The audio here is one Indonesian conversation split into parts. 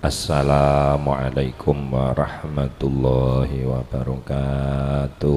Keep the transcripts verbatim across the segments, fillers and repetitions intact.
Assalamualaikum warahmatullahi wabarakatuh.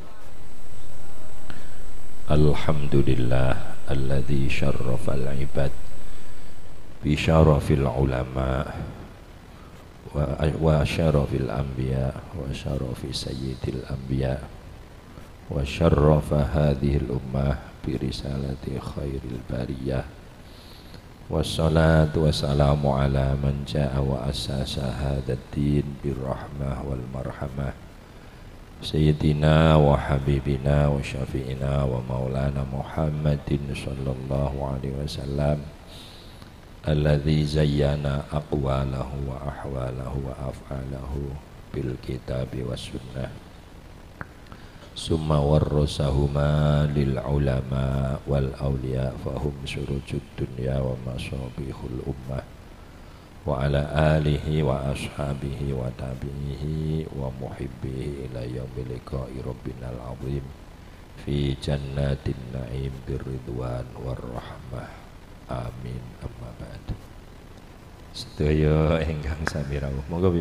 Alhamdulillah alladzi syarrafal ibad bi syarafil ulama wa wa syarafil anbiya wa syarafi sayyidil anbiya wa syarrafa hadhil ummah bi risalati khairil bariyah. Wassalatu wassalamu ala man ja'a wa asasa hadad din birrahmah wal marhamah Sayyidina wa habibina wa syafi'ina wa maulana Muhammadin sallallahu alaihi wasallam alladzi zayyana aqwalahu wa ahwalahu wa af'alahu bil kitabi was sunnah summa warrasahuma lil ulama wal awliya fahum surujud dunya wa masabihul ummah wa ala alihi wa ashabihi wa tabi'ihi wa muhibbihi ila yaumil liqa'i rabbinal azim fi jannatin na'im birridwan warrahmah amin amma ba'd. Sedaya ingkang sami rawuh monggo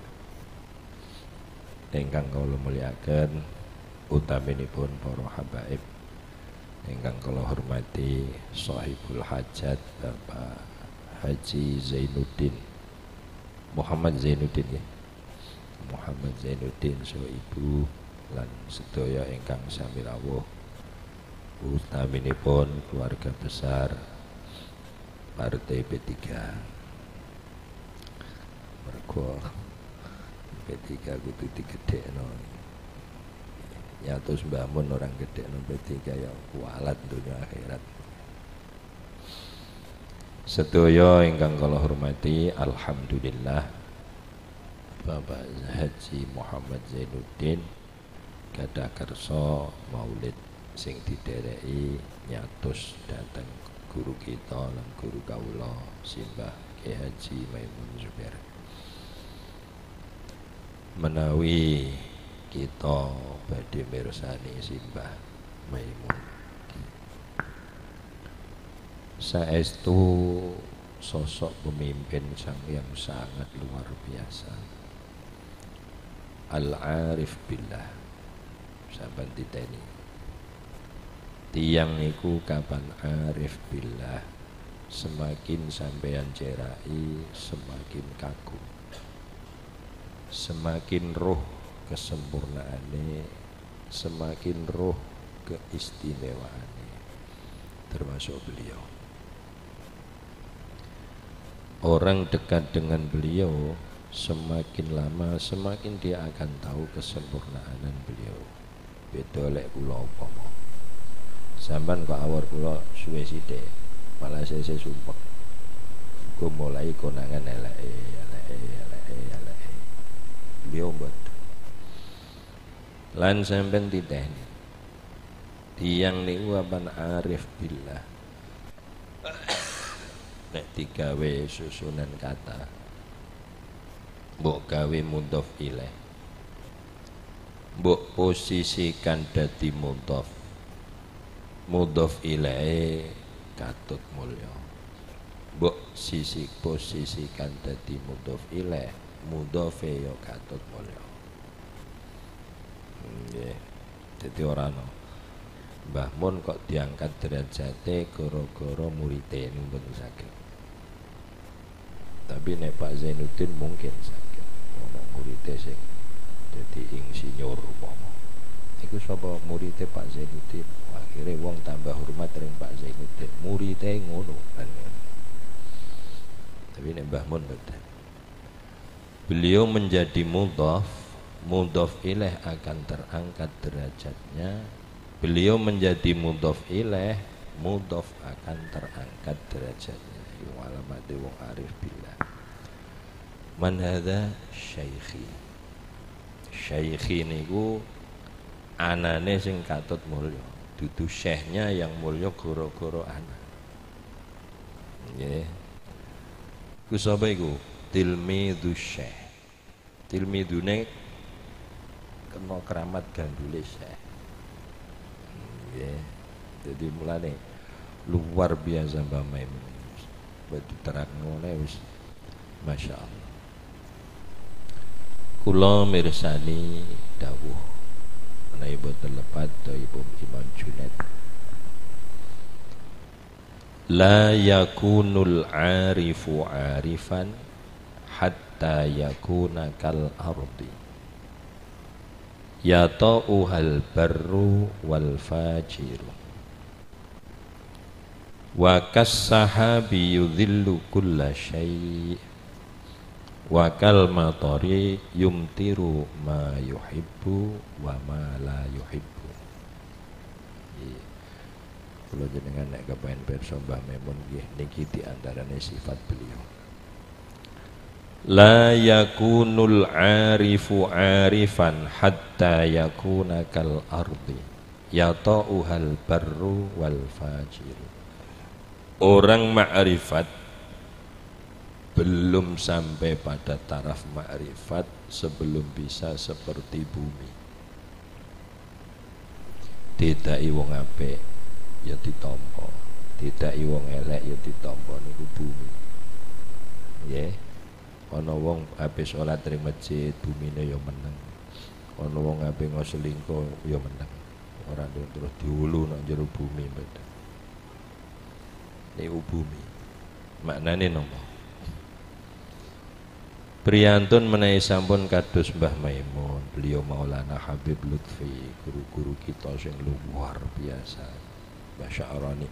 ingkang kula mulyakaken utaminipun para habaib ingkang kula hormati sahibul hajat Bapak Haji Zainuddin Muhammad Zainuddin ya. Muhammad Zainuddin so ibu lan sedaya ingkang sami rawuh utaminipun keluarga besar Partai P tiga. Mergo P tiga kudu digedhekno. Ya terus bangun orang gede P tiga yang kualat dunia akhirat. Sedaya ingkang kula hormati, alhamdulillah Bapak Haji Muhammad Zainuddin gadah kersa maulid sing didereki nyatus dateng guru kita lan guru kawula Simbah Kyai Haji Maimun Zubair. Menawi kita badhe mirsani Simbah Maimun saestu sosok pemimpin sang yang sangat luar biasa, al-arif billah. Saban diteni tiyang niku kapan arif billah semakin sampeyan cerai semakin kagum, semakin roh kesempurnaane, semakin roh keistimewaane, termasuk beliau. Orang dekat dengan beliau semakin lama semakin dia akan tahu kesempurnaan beliau. Beda lek kula umpama sampean kok awor kula suwe sithik malah sese sumpek ku mulai konangan eleke eleke eleke eleke beliau mboten. Lan sampean titeni tiyang niku apan arif billah nek digawe susunan kata mbok gawe mudhof ilaih, mbok posisikan dadi mudhof mudhof ilaih katut mulya, mbok sisi posisikan dadi mudhof ilaih mudhofe yo katut mulya. Nggih, dadi ora ana Mbah Mun kok diangkat derajate gara-gara murite niku mboten saged. Tapi nek Pak Zainuddin mungkin saged. Ono murite sing dadi insinyur umpama. Iku sapa murite Pak Zainuddin? Akhire wong tambah hormat ring Pak Zainuddin. Murite ngono kan. Tapi nek Mbah Mun mboten. Beliau menjadi mudhaf, mudhaf ilaih akan terangkat derajatnya. Beliau menjadi mudhof ilaih, mudhof akan terangkat derajatnya. Iku alamate wong arif billah. Man hadza syaikhi. Syaikhi niku anane sing katut mulya. Dudu syekhnya yang mulya gara-gara ana. Nggih. Ku sapa iku? Tilmidhu syekh. Tilmidune kena keramat gandule syekh. Ya, jadi mulane luar biasa Mbah Maimun. Batu terang ngene wis Masya Allah. Kula mirsani dawuh menawi boten lepat Thaibul Imam Junaid. La yakunul arifu arifan hatta yakuna kal ardi yata'uhal barru wal fajiru wa kas sahabi yudhillu kulla syai' wa kal matari yumtiru ma yuhibbu wa ma la yuhibbu. Kula jenengan nek kepen pirsa Mbah Memun nggih niki di antarane sifat beliau. La yakunul arifu arifan hatta yakuna kal ardi yata'uhal barru wal fajiru. Orang ma'rifat belum sampai pada taraf ma'rifat sebelum bisa seperti bumi. Didai wong apik ya ditampa, didai wong elek ya ditampa niku bumi. Nggih. Ana wong ape salat ring masjid bumine ya meneng. Ana wong ape ngoselingko ya meneng. Ora terus diulu nang jero bumi mboten. Niku bumi. Maknane napa? Priyantun menawi sampun kados Mbah Maimun, beliau Maulana Habib Lutfi, guru-guru kita sing luar biasa. Mbah Sya'rani.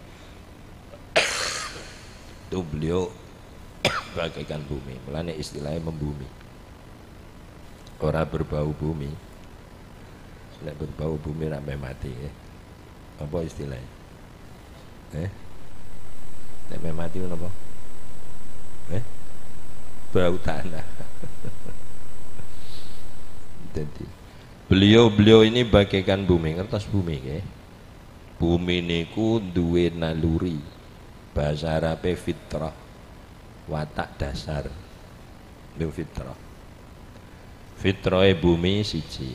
Itu beliau bagaikan bumi, mulane istilahnya membumi. Ora berbau bumi. Nek berbau bumi sampai mati ya. Apa istilahnya? Eh? Nek mati napa? Eh? Bau tanah. Jadi beliau-beliau ini bagaikan bumi, ngertos bumi nggih. Bumi niku duwe naluri. Bahasa Arabe fitrah. Watak dasar. Niku fitrah. Fitrahe bumi siji.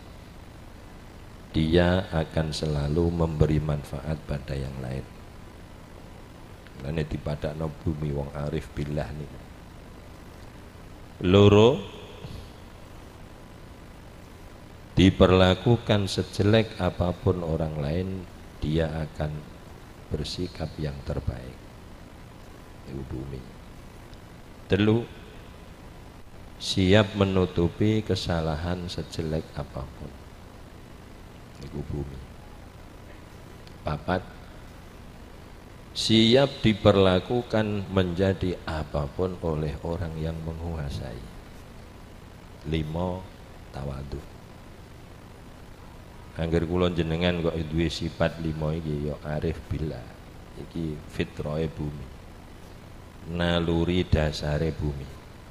Dia akan selalu memberi manfaat pada yang lain. Lane dipadakno bumi wong arif billah niku. Loro, diperlakukan sejelek apapun orang lain, dia akan bersikap yang terbaik. Ibu bumi. Telu, siap menutupi kesalahan sejelek apapun. Ibu bumi. Papat, siap diperlakukan menjadi apapun oleh orang yang menguasai. Limo, tawadu. Angger kula jenengan kok duwe sifat limo iki ya arif billah. Iki fitrahe bumi. Naluri dasare bumi.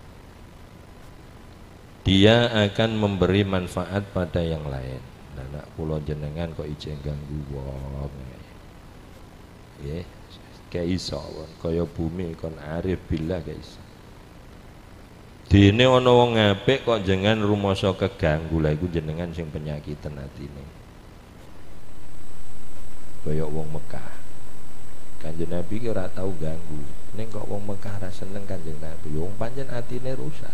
Dia akan memberi manfaat pada yang lain. Nah, nak kula jenengan kok ijeng ganggu wong. Nggih. Kayak iso kaya bumi kon arif billah kayak iso. Dene ana wong apik kok jenengan rumasa keganggu, lha iku jenengan sing penyakitan atine. Kaya wong Mekah. Kanjeng Nabi ki ora tau ganggu. Ning kok wong Mekah ra seneng Kanjeng Nabi, wong pancen atine rusak.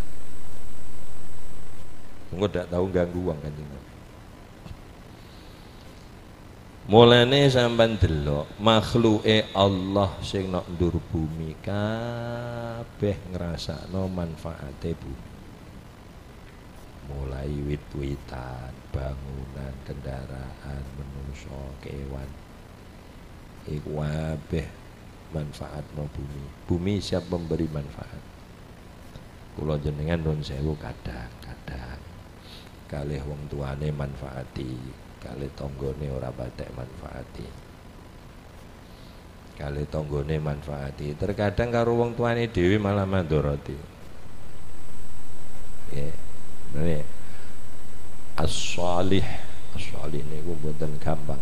Engko dak tau ganggu wong Kanjeng Nabi. Mulane sampean delok makhluke Allah sing nok ndur bumi kabeh ngrasakno manfaate bumi. Mulai wit-witan, bangunan, kendaraan, manusa, kewan. Iku kabeh manfaatno bumi. Bumi siap memberi manfaat. Kula jenengan nuwun sewu kadang-kadang kalih wong tuane manfaati. Kali tonggone ora batek manfaati. Kali tonggone manfaati. Terkadang karo wong tuane dhewe malah mandoroti. Ya, ini as-salih, as-salih niku mboten gampang.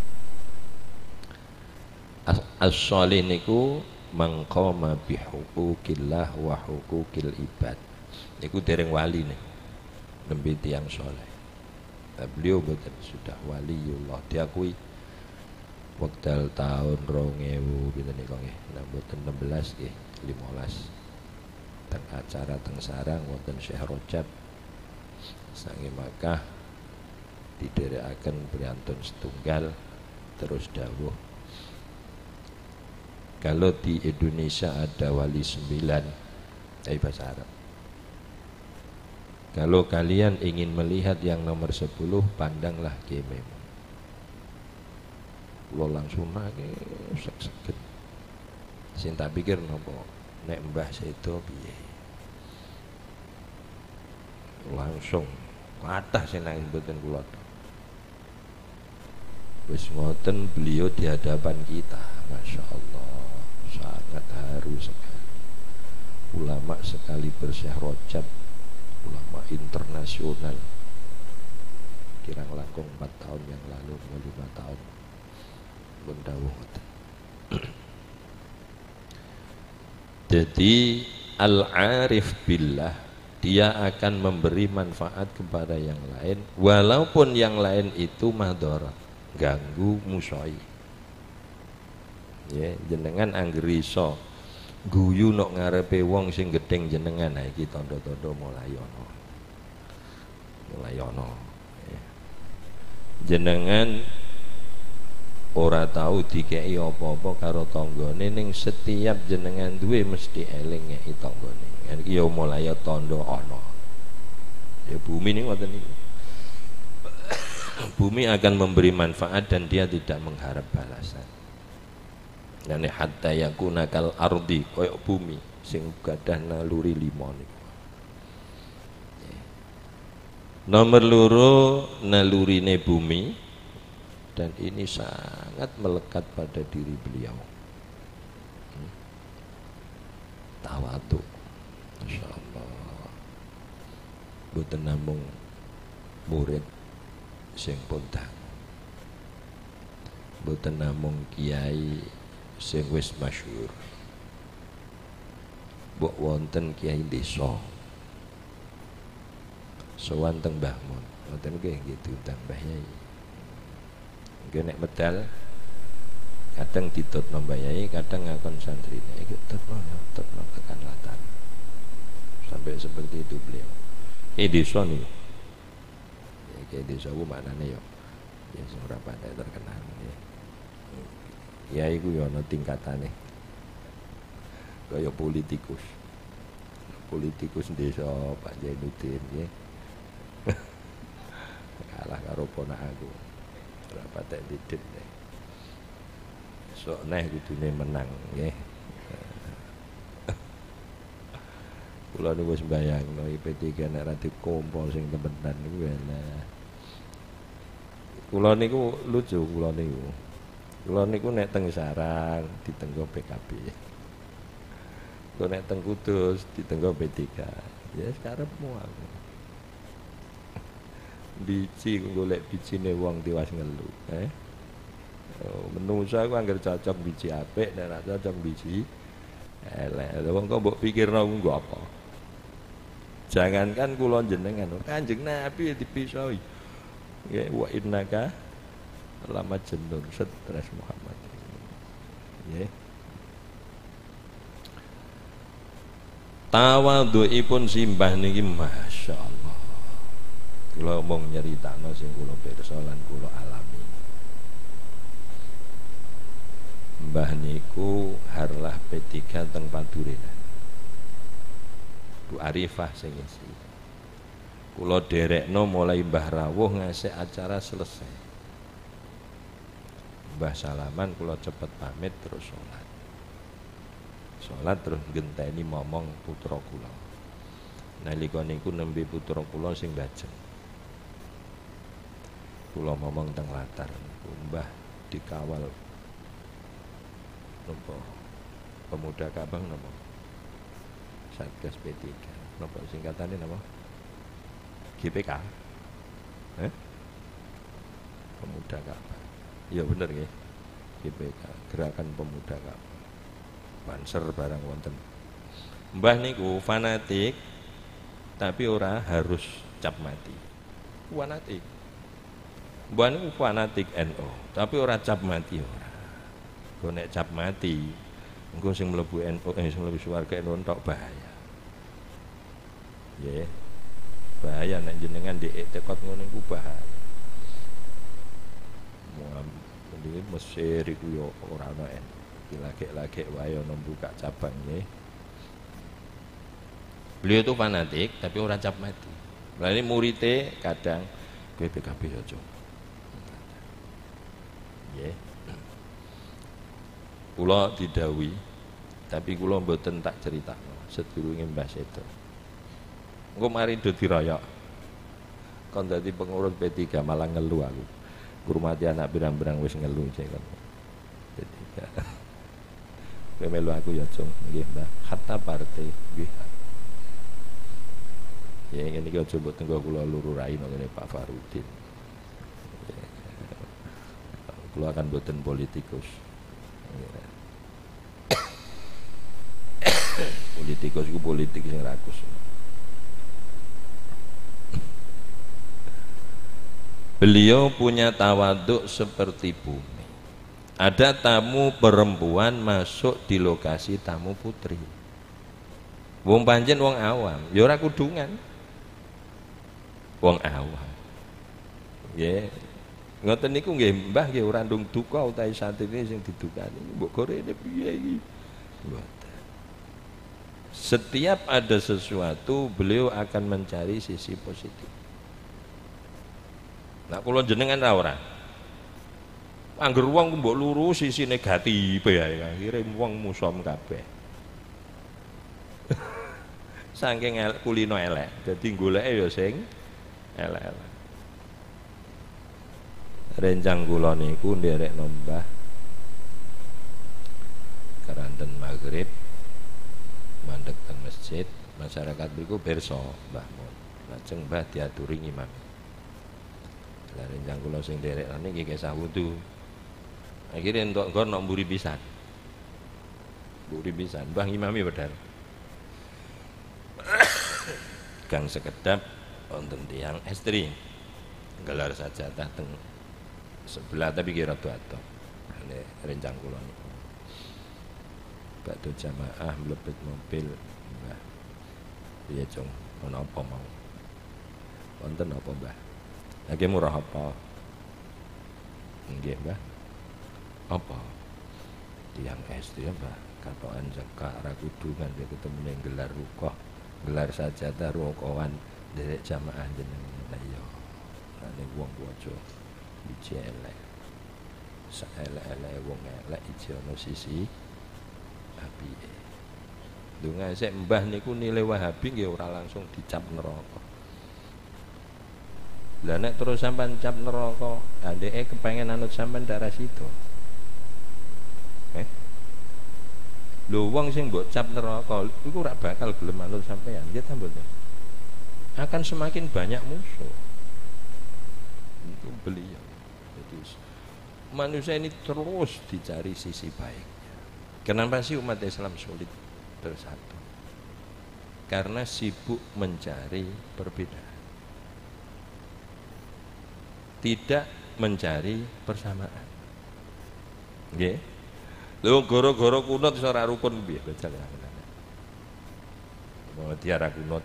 As-salih niku mangqama bi huquqillah wa huquqil ibad. Niku dereng wali niku. Nembe tiyang saleh. Beliau betul sudah waliullah, diakui wekdal tahun rong ewu pinten niku nggih, mboten enam belas nggih, lima belas teng acara teng sarang wonten Syekh Rajab sange Makkah didherekaken priyantun setunggal terus dawuh, kalau di Indonesia ada wali sembilan, dari bahasa Arab, kalau kalian ingin melihat yang nomor sepuluh, pandanglah Kiai Maimun. Kula langsung nangis sek-seket. Sing tak pikir napa nek Mbah Sedo piye. Langsung kathah sing nangis mboten kula. Wis ngoten beliau di hadapan kita, Masya Allah, sangat haru sekali. Ulama sekali Syekh Rajab, ulama internasional, kirang langkung empat tahun yang lalu, lima tahun bendawuh. Jadi al-arif billah, dia akan memberi manfaat kepada yang lain walaupun yang lain itu madharat, ganggu musoi. Ya, jenengan anggere iso guyu nok ngarepe wong sing gedeng jenengan, ha iki tanda-tanda mulai ana. Mulai ana. Ya. Jenengan ora tahu dikei apa-apa karo tanggane, ning setiap jenengan duwe mesti eling ngeki tanggane. Iki ya mulai tanda ana. Ya bumi ini ngoten niku. Bumi akan memberi manfaat dan dia tidak mengharap balasan. Yani hatta yakuna kal ardi, koyok bumi sing gadah naluri lima niku. Nomor loro nalurine bumi, dan ini sangat melekat pada diri beliau. Hmm. Tawadhu. Masyaallah. Boten namung murid sing pontang, boten namung kiai sing wis masyhur, mbok wonten kiai desa sowan teng Mbah Mun, ngoten nggih nggih diundang Mbah Yai. Nggih nek medal kadang ditutno Mbah Yai, kadang ngakon santrine iki tutno ya, tutno tekan latar. Sampai seperti itu beliau. Ini desa nih. Kayak desa ku maknane yo ya sing ora pandai terkenal ya. Ya iku yo ana tingkatane. Kaya politikus. Politikus desa Pak Jainuddin nggih. Kalah karo ponak aku. Ora patek didit nek. Sok neh kudune menang nggih. Kula niku wis mbayangno I P tiga nek ra dikumpul sing temenan niku enak. Kula niku lucu, kula niku. Kula niku nek teng Sarang ditenggo P K B. Kula nek teng Kudus ditenggo P tiga. Ya karepmu aku. Biji golek bijine wong tiwas ngelu, eh. Oh, menungso aku anggere cocok biji apik nek ra cocok biji elek. Lha wong kok mbok pikirno ku nggo apa? Jangankan kula jenengan, Kanjeng Nabi dipisoi. Ya wa innaka lama jennun stres Muhammad. Ya. Tawadhuipun simbah niki masyaallah. Kula mung nyeritakno sing kula pirsa lan kula alami. Mbah niku harlah P tiga teng Padurinan. Bu Arifah sing isi. Kula derekno mulai Mbah rawuh ngasih acara selesai. Mbah salaman kula cepet pamit terus sholat. Sholat terus genteni momong putra kula. Nalika niku nembe putra kula sing bajeng. Kula momong teng latar niku Mbah dikawal napa pemuda Kabang napa Satgas P tiga napa singkatane napa G P K eh pemuda Kabang iya bener nggih G P K Gerakan Pemuda Kabang Banser barang wonten. Mbah niku fanatik tapi ora harus cap mati. Fanatik Mbah niku fanatik N U tapi ora cap mati ora. Kok nek cap mati engko sing mlebu N U eh sing mlebu swarga N U tok bahaya. Nggih. bahaya nek jenengan di tekot ngono iku bahaya. Ini Mesir iku yo ora ana en. Lagi-lagi wae ono buka cabang nih. Beliau itu fanatik tapi orang cap mati. Lah ini muridnya kadang kowe P K B aja. Nggih. Kula didhawuhi tapi kula mboten tak critakno sedurunge Mbah Sedo. Engko mari do diroyok. Kon dadi pengurus P tiga malah ngelu aku. Kurmati anak birang-birang wis ngelu cek kon. P tiga. Kowe melu aku ya, Cung. Nggih, Mbah. Hatta partai nggih. Ya ngene iki aja mbok tenggo kula lururai ngene Pak Farudin. Kula akan boten politikus. Politikus iku politik sing rakus. Beliau punya tawaduk seperti bumi. Ada tamu perempuan masuk di lokasi tamu putri. Wong panjen wong awam, ya ora kudungan. Wong awam. Nggih. Ngoten niku nggih Mbah nggih ora ndung duka utahe santine sing didukani. Mbok gorene piye iki? Mboten. Setiap ada sesuatu beliau akan mencari sisi positif. Nah kula jenengan ra ora. Angger wong mbok lurus sisi negatif ya, akhire wong musom kabeh. Saking kulino elek, dadi goleke ya sing elek-elek. Rencang kula niku nderekno Mbah keranten maghrib mandheg teng masjid, masyarakat mriku pirsa Mbah mun. Lajeng Mbah diaturi ngimam. Lah rencang kula sing nderekane iki kesah wudu. Akhire entuk nggon nok mburi pisan. Mburi pisan, Mbah ngimami wedal. Gang sekedap wonten tiyang estri gelar sajadah teng sebelah tapi kira tua-tua. Ini rencang kula niku. Badhe jamaah mlebet mobil. Mbah. Piye, Cung? Ana apa mau? Wonten apa, Mbah? Lagi murah apa? Nggih, Mbah. Apa? Tiyang estri, Mbah. Katokan zakak ra kudungan dia ketemu ning gelar rukoh. Gelar sajadah rukohan derek jamaah jenengan. Lah iya. Nek wong bojo iki elek. Saelek-elek wong elek iki ana sisi apike. Donga sik Mbah niku nilai Wahabi nggih ora langsung dicap neraka. Lah nek terus sampean cap neraka, andeke kepengen anut sampean darah situ. Eh? Lho wong sing mbok cap neraka iku ora bakal gelem anut sampean, nggih ta mboten? Akan semakin banyak musuh. Itu beliau. Jadi manusia ini terus dicari sisi baiknya. Kenapa sih umat Islam sulit bersatu? Karena sibuk mencari perbedaan, tidak mencari persamaan. Nggih. Lho goro-goro kunut iso ora rukun piye bajane. Mau tiara kunut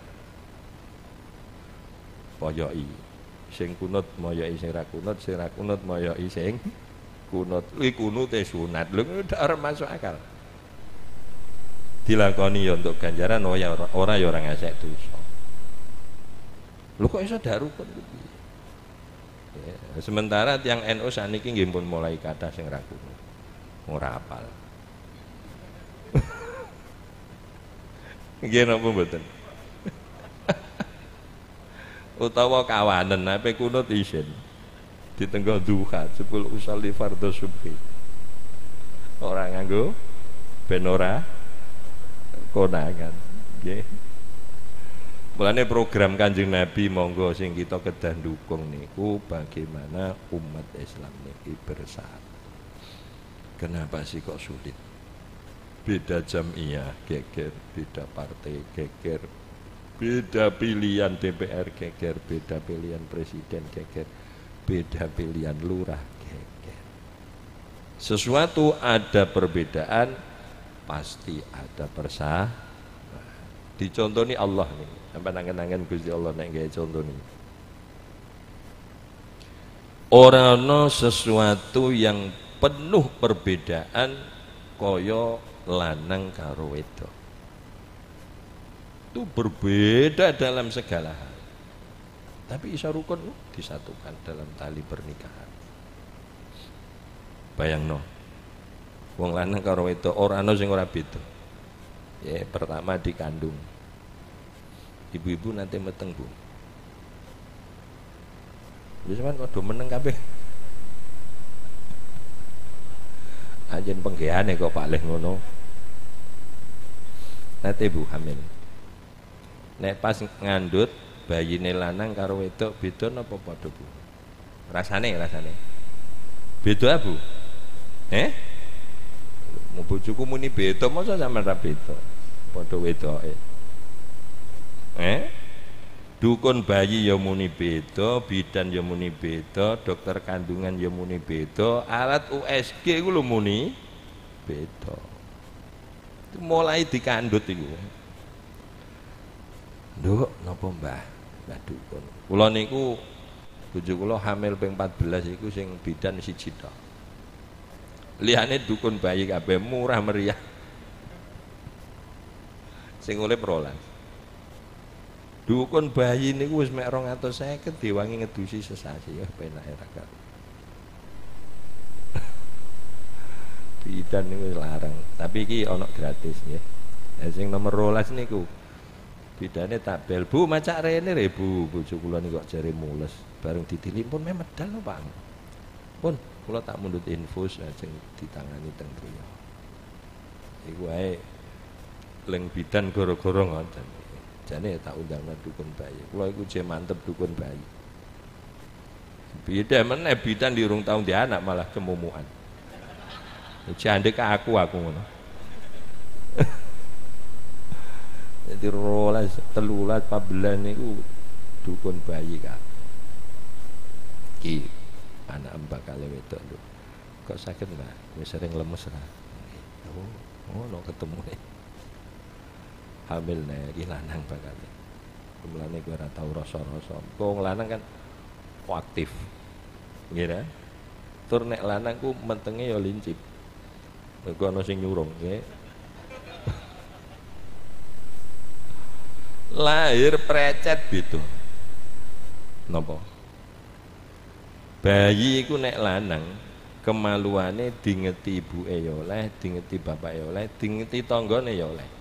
poyoki. Sing kunut moyoki sing ra kunut, sing ra kunut moyoki sing kunut. Iki kunute sunat. Lho ora masuk akal. Dilakoni ya untuk ganjaran ora ora ya ora ngasek dosa. Lho kok iso dak rukun piye? Ya, sementara tiang N U saniki nggih pun mulai kathah sing ra kunut. Ora apal. Nggih napa mboten? Utawa kawanen ape kunut isin ditenggo duha sepuluh usolli fardhu subhi. Ora nganggo ben ora konangan. Nggih. Mulane program Kanjeng Nabi monggo sing kita kedah dukung niku bagaimana umat Islam niki bersatu. Kenapa sih kok sulit? Beda jamiyah geger, beda partai geger, beda pilihan D P R geger, beda pilihan presiden geger, beda pilihan lurah geger. Sesuatu ada perbedaan, pasti ada persamaan. Dicontoni Allah nih. Sampai nangen-nangen Gusti Allah nek gawe contoh niki. Ora ana sesuatu yang penuh perbedaan kaya lanang karo wedok. Itu berbeda dalam segala hal. Tapi iso rukun disatukan dalam tali pernikahan. Bayangno. Wong lanang karo wedok ora ana sing ora beda. Ya, pertama dikandung. Ibu-ibu nanti meteng, Bu. Wis sampean kok do meneng kabeh. Anjen penggehane kok paling ngono. Nanti Bu hamil. Nek pas ngandut bayine lanang karo wedok beda napa padha, Bu? Rasane rasane. Beda, Bu? Eh? Mau bojoku muni beda, masa sampean ra beda? Padha wedoke. Eh? Dukun bayi ya muni beda, bidan ya muni beda, dokter kandungan ya muni beda, alat U S G iku lho muni beda. Itu mulai dikandut iku. Nduk, napa Mbah? Mbah dukun. Kula niku bojo kula hamil ping empat belas iku sing bidan siji tok. Liyane dukun bayi kabeh murah meriah. Sing urip rolas. Dukun bayi niku wis mek rong atus seket diwangi ngedusi sesasi ya penake ra karo. Bidan niku larang, tapi iki ana gratis nggih. Lah sing nomor rolas niku bidane tak bel, Bu macak rene re Bu, bojo kula niku kok jare mules. Bareng ditilik pun me medal lho Pak. Pun kula tak mundut infus sing ditangani teng griya. Iku wae leng bidan gara-gara ngoten. Jane tak undang dukun bayi. Kula iku je mantep dukun bayi. Beda meneh bidan di urung tau di anak malah kemumuhan. Jandek aku aku ngono. Jadi rolas telulas pabelan niku dukun bayi Kak. Ki anak mbak kali wedok lho. Kok sakit Mbak? Wis sering lemes ra. Oh, ngono ketemu nih. Hamil nek iki lanang bakal. Mulane kowe ora tau rasa-rasa. Wong lanang kan aktif. Nggih ta? Tur nek lanang ku mentenge ya lincip. Mergo ana sing nyurung, nggih. Lahir precet beda. Napa? Bayi iku nek lanang kemaluane dingeti ibuke ya oleh, dingeti bapake ya oleh, dingeti tanggane ya oleh.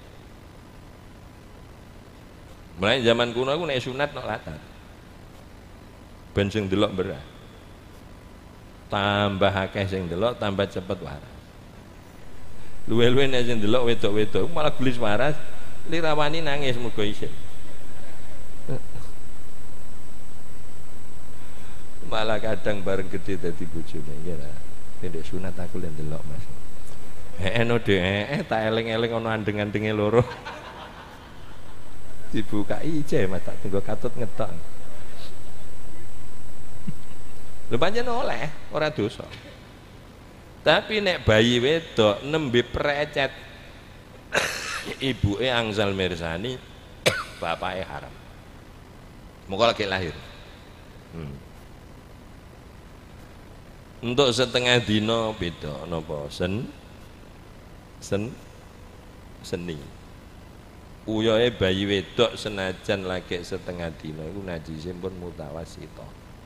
Mulai zaman kuno aku nek sunat nok latar. Ben sing delok berah. Tambah akeh sing delok tambah cepet waras. Luwe-luwe nek sing delok wedok-wedok malah gelis waras, lirawani nangis muga isin. Malah kadang bareng gede dadi bojone nggih ta. Pendek sunat aku lek delok Mas. Heeh no de eh tak eling-eling ana andeng-andenge loro. Dibuka ije Mas tak tunggu katut ngetok. Lho pancen oleh, ora dosa. Tapi nek bayi wedok nembe precet ibuke angsal mirsani, bapake haram. Moga lagi lahir. Hmm. Untuk setengah dino beda napa sen sen seni. Uyoe bayi wedok senajan lagi setengah dino iku najise pun mutawasita.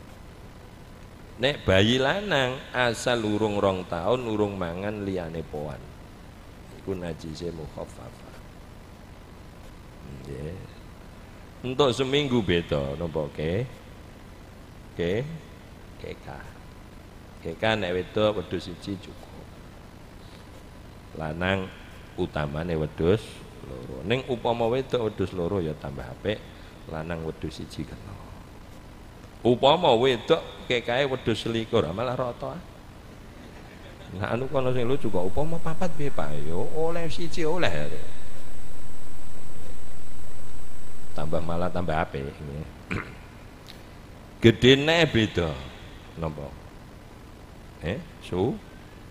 Nek bayi lanang asal urung rong tahun urung mangan liyane poan. Iku najise mukhaffafah. Nggih. Untuk seminggu beda napa ke? Ke? Keka. Keka nek wedok wedhus siji cukup. Lanang utamane wedhus loro. Ning upama wedok wedhus loro ya tambah apik, lanang wedhus siji kena. Upama wedok kekae wedhus selikur malah rata. Nah anu kono sing lucu kok upama papat piye Pak? Yo oleh siji oleh. Tambah malah tambah apik. Gedene beda. Napa? Eh, su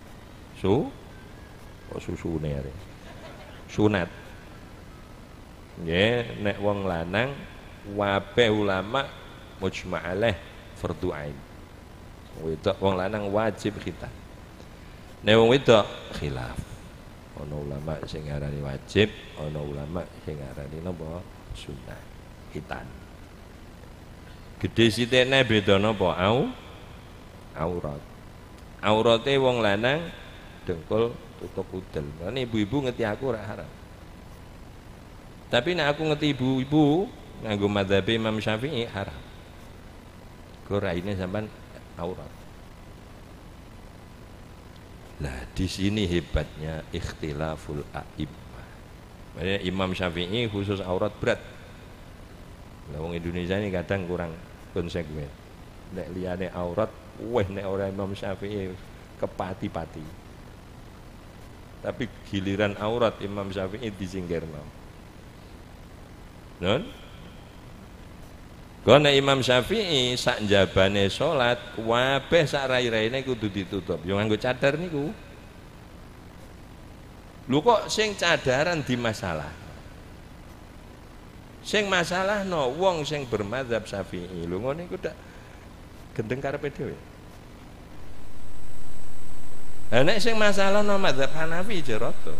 su kok susune are. Sunat. Nggih, nek wong lanang wabe ulama mujma' alaih fardhu ain. Wedok wong lanang wajib khitan. Nek wong wedok khilaf. Ana ulama sing ngarani wajib, ana ulama sing ngarani napa sunah khitan. Gedhe sithikne beda napa? Au aurat. Aurate wong lanang dengkul tutup udel. Ini ibu-ibu ngerti aku ora haram. Tapi nek aku ngerti ibu-ibu nganggo madzhab Imam Syafi'i haram. Kok raine sampean aurat. Nah, di sini hebatnya ikhtilaful a'immah. Makanya Imam Syafi'i khusus aurat berat. Lah wong Indonesia ini kadang kurang konsekuen. Nek liyane aurat, weh nek ora Imam Syafi'i kepati-pati. Tapi giliran aurat Imam Syafi'i disingkirno. Non? Karena Imam Syafi'i sak njabane salat kabeh sak rai-raine kudu ditutup. Yo nganggo cadar niku. Lho kok sing cadaran di masalah? Sing masalah no wong sing bermadzhab Syafi'i. Lho ngono iku dak gendeng karepe dhewe. Lah nek sing masalah no madzhab Hanafi jeroto.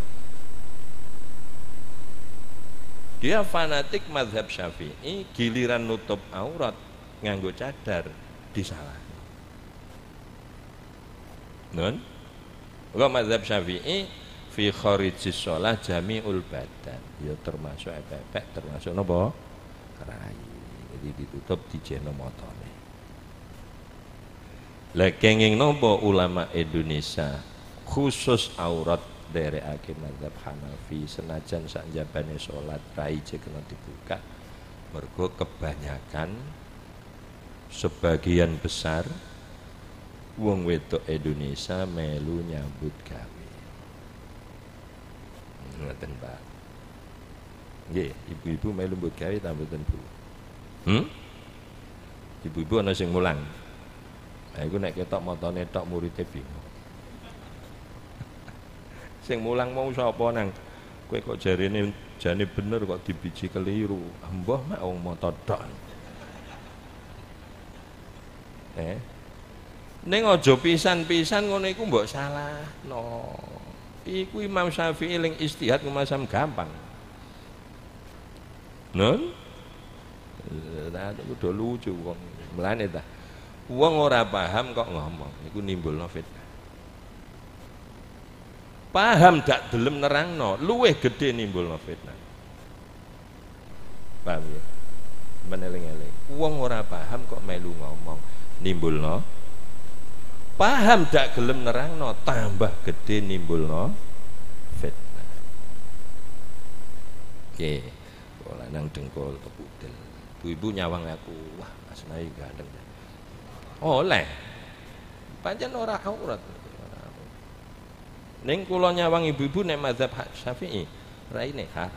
Dia fanatik mazhab Syafi'i, giliran nutup aurat nganggo cadar disalah. Non? Kalau mazhab Syafi'i fi kharijis shalah jami'ul badan, ya termasuk epek-epek, termasuk napa? Rai. Jadi ditutup dijeno motone. Lah kenging napa ulama Indonesia khusus aurat derekake mazhab Hanafi senajan sak njabane salat rai kena dibuka mergo kebanyakan sebagian besar wong wedok Indonesia melu nyambut gawe. Ngoten Pak. Nggih, ibu-ibu melu nyambut gawe ta mboten Bu? Hmm? Ibu-ibu ana sing mulang. Lah iku nek ketok motone tok murid bingung. Sing mulang mau sapa nang kowe kok jarene jane bener kok dibiji keliru. Mbah mak wong moto tok. Eh. Ning aja pisan-pisan ngono iku mbok salah. No. Iku Imam Syafi'i ling istihad ngemasam gampang. Non? Lah kudu lucu wong. Mulane ta. Wong ora paham kok ngomong, iku nimbulno fitnah. Paham dak delem nerangno, luwih gedhe nimbulno fitnah. Paham ya? Meneling-eling. Wong ora paham kok melu ngomong, nimbulno. Paham dak gelem nerangno, tambah gedhe nimbulno fitnah. Oke, bola nang dengkul kepudel. Ibu-ibu nyawang aku, wah Mas Nai gandeng. Oleh. Pancen ora aurat. Ning kula nyawang ibu-ibu nek mazhab Syafi'i, raine haram.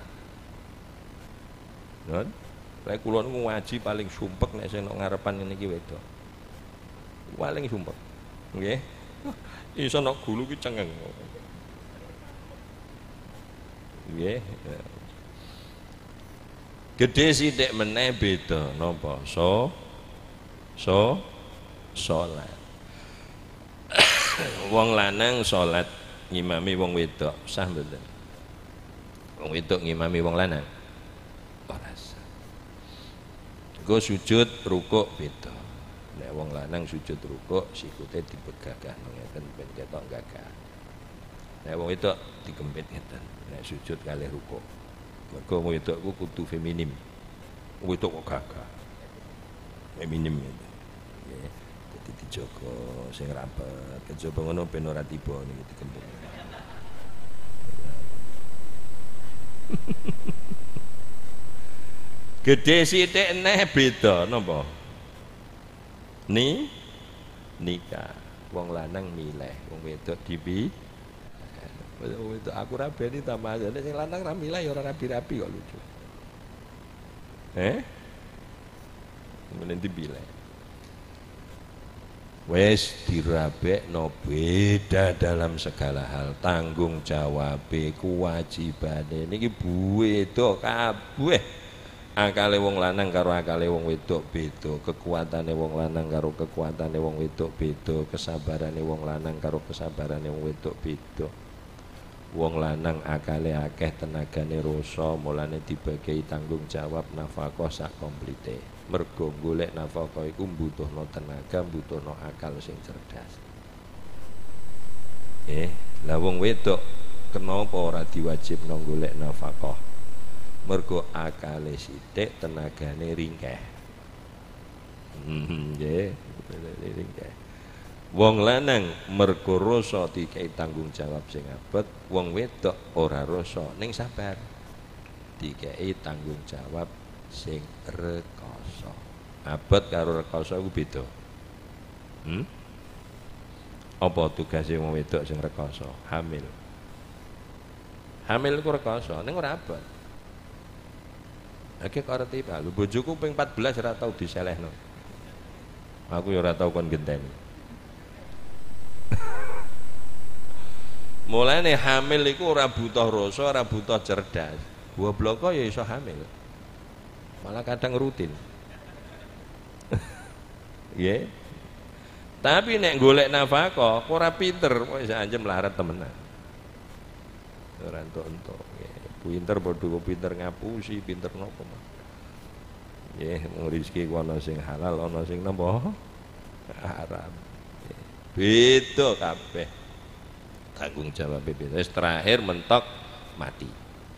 Nun, lek kula niku ngaji paling sumpek nek sing ngarepan ngene iki wedok. Paling sumpek. Nggih. Iso nok gulu ki cengeng. Nggih. Gedhe sithik meneh beda napa? So so salat. Wong lanang salat ngimami wong wedok sah mboten? Wong wedok ngimami wong lanang ora sah. Go sujud rukuk beda. Nek wong lanang sujud rukuk sikute dibegagah ngeten ben ketok gagah. Nek wong wedok dikempit ngeten. Nek sujud kalih rukuk. Mergo wong wedok ku kudu feminim. Wong wedok kok gagah. Feminim ngeten. Nggih. Dadi dijaga sing rapet. Kejaba ngono ben ora tiba niki dikempit. Gedhe sithik neh beda napa? Ni nikah. Wong lanang milih, wong wedok dipi. Wong wedok aku ra beni tambah aja. Nek sing lanang ra milih ya ora rapi-rapi kok lucu. Eh? Kemudian dipilih. Wes dirabekno beda dalam segala hal, tanggung jawab, kewajibane niki wedok kabeh. Akale wong lanang karo akale wong wedok beda, kekuatane wong lanang karo kekuatane wong wedok beda, kesabarane wong lanang karo kesabarane wong wedok beda. Wong lanang akale akeh, tenagane rasa, mulane dibagi tanggung jawab nafkah sak komplite. Mergo golek nafkah iku mbutuhno tenaga, mbutuhno akal sing cerdas. Eh, lah wong wedok kenapa ora diwajibno golek nafkah? Mergo akale sithik, tenagane ringkeh. Hmm, nggih, ringkeh. Wong lanang mergo rasa dikai tanggung jawab sing abot, wong wedok ora rasa ning sabar. Dikai tanggung jawab sing rekoso. Abot karo rekoso iku beda. Hmm? Apa tugase wong wedok sing rekoso? Hamil. Hamil ku rekoso, ning ora abot. Oke kok arep tiba, lho bojoku ping empat belas ora tau diselehno. Aku ya ora tau kon genteni. Mulane hamil iku ora butuh rasa, ora butuh cerdas. Goblok ya iso hamil. Malah kadang rutin. Nggih. Tapi nek golek nafkah ora pinter, wis anjem larat temenan. Ora entuk-entuk. Pinter padha pinter ngapusi, pinter napa. Nggih, wong rezeki ku ana sing halal, ana sing napa? Haram. Beda kabeh. Tanggung jawab beda. Wis terakhir mentok mati.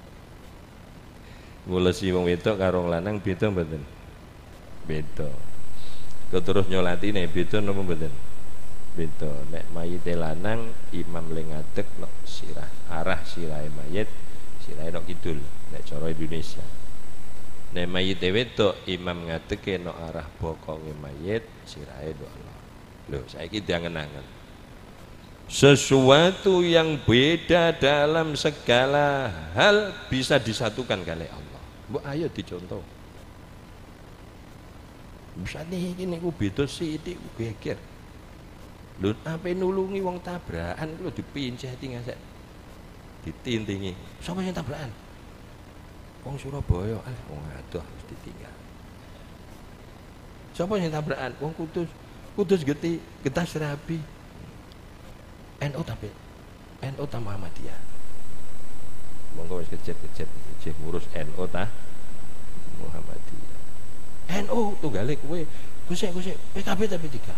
Ngulesi wong wedok karo wong lanang beda mboten? Beda. Kok terus nyolatine beda napa mboten? Beda. Nek mayite lanang imam ling ngadeg nok sirah, arah sirahe mayit, sirahe nok kidul, nek cara Indonesia. Nek mayite wedok imam ngadege nok arah bokonge mayit, sirahe nok Allah. Lho, saiki diangen-angen. Sesuatu yang beda dalam segala hal bisa disatukan kali Allah. Mbok ayo dicontoh. Bisa nih ini ku beda sithik geger. Lho ape nulungi wong tabrakan ku dipinceti ngasek. Ditintingi. Sapa sing tabrakan? Wong Surabaya, ah wong adoh wis ditinggal. Sapa sing tabrakan? Wong Kudus. Kudus geti, Getas Rabi. N U tapi N U ta Muhammadiyah. Monggo wis kecet-kecet ijih ngurus N U ta Muhammadiyah. N U tunggale kowe, gusik-gusik P K B tapi tiga.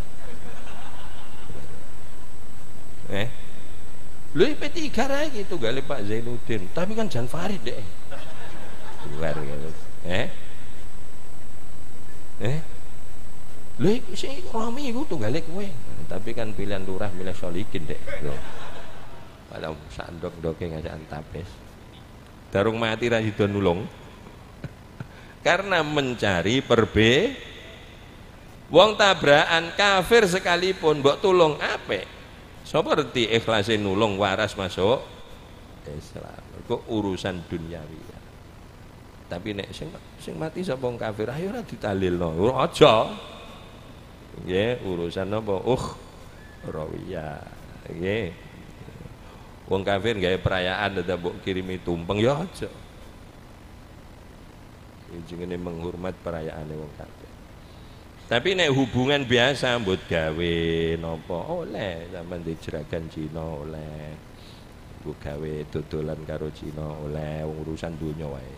Eh. Lho P tiga ra iki tunggale Pak Zainuddin, tapi kan Jan Farid dek. Luar gitu. Eh? Eh? Lho sing Romi iku tunggale kowe. Tapi kan pilihan lurah milih Solikin dek. Kalau sandok doke ngajak tapes. Darung mati ra sida nulung. Karena mencari perbe wong tabrakan kafir sekalipun mbok tulung apik. Seperti ikhlase nulung waras masuk Islam. Kok urusan duniawi. Tapi nek sing sing mati sapa wong kafir ayo ora ditalilno. Ora aja. Nggih, urusan apa? Uh, rawiyah. Nggih. Wong kafir gawe perayaan dadak mbok kirimi tumpeng ya aja. Jenenge menghormat perayaane wong kafir. Tapi nek hubungan biasa mbok gawe napa oleh sampean di jeragan Cina oleh. Mbok gawe dodolan karo Cina oleh wong urusan donya wae.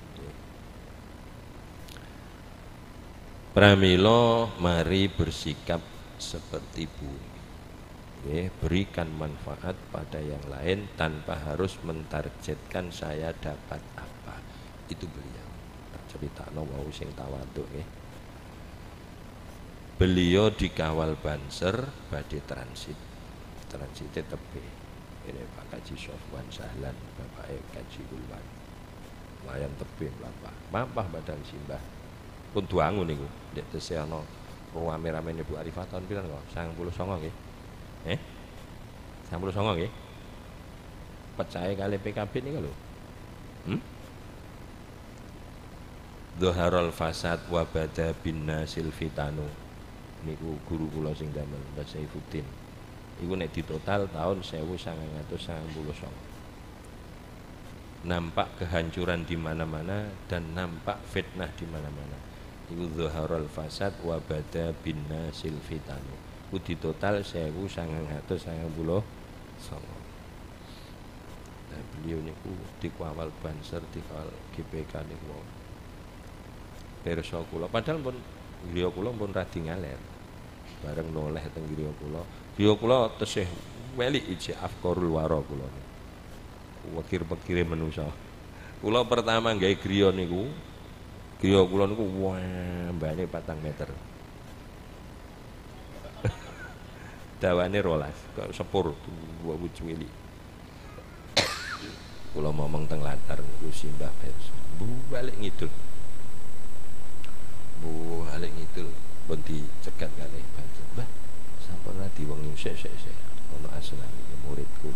Pramila mari bersikap seperti bumi. Oke, berikan manfaat pada yang lain tanpa harus mentargetkan saya dapat apa. Itu beliau. Tak critakno wau sing tawadhu nggih. Beliau dikawal Banser badhe transit. Transite tepe. Ini Pak Kaji Sofwan Sahlan, Bapak Kaji Ulwan. Layan tepe mlampah. Mampah badan simbah. Pun duangu niku ndek tesih ana rame-ramene Bu Arifah tahun piran kok sembilan puluh sembilan nggih. Eh? sembilan puluh sembilan nggih. Percaya kali P K B niku lho. Hmm? Dhaharul fasad wa bada bin nasil fitanu. niku guru kula sing damel Mbah Saifuddin. Iku nek ditotal tahun seribu sembilan ratus sembilan puluh sembilan. Nampak kehancuran di mana-mana dan nampak fitnah di mana-mana. Iku zaharul fasad wa bada bin nasil fitanu. Iku ditotal seribu sembilan ratus sembilan puluh sembilan. Nah, beliau niku dikawal Banser, dikawal G P K niku. Pirsa kula padahal pun griya kula pun radi ngaler. Bareng noleh teng griya kula. Griya kula tesih welik iji afqarul wara kula. Wakir-wakire manusa. Kula pertama gawe griya niku, griya kula niku wah mbane patang meter. Dawane rolas, kok sepur dua wuju cilik. Kula momong teng latar niku simbah pirsa. Bu balik ngidul. Bu balik ngidul pun dicegat kalih Banser. Mbah, sampun ati wong sik-sik-sik. Ono aslan iki muridku.